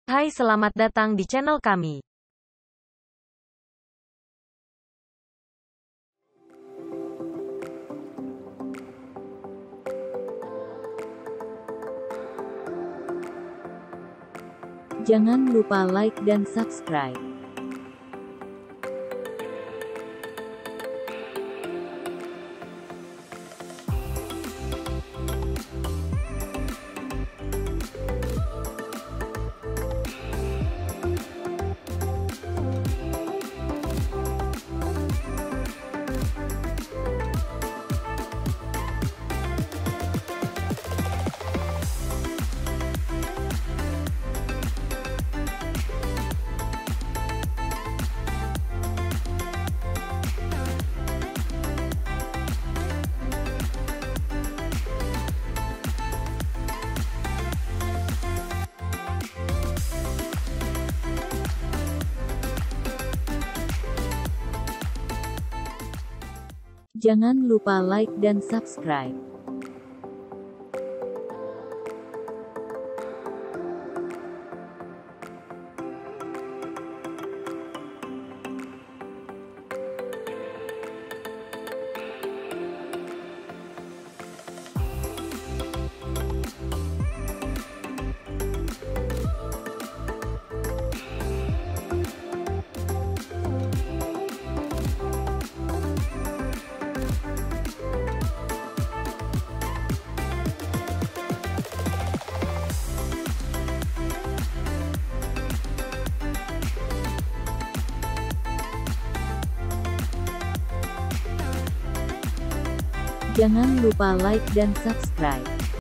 Hai, selamat datang di channel kami. Jangan lupa like dan subscribe. Jangan lupa like dan subscribe. Jangan lupa like dan subscribe.